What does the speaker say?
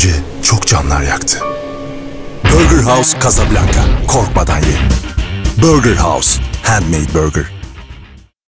önce çok canlar yaktı. Burger House Casablanca. Korkmadan ye. Burger House. Handmade burger.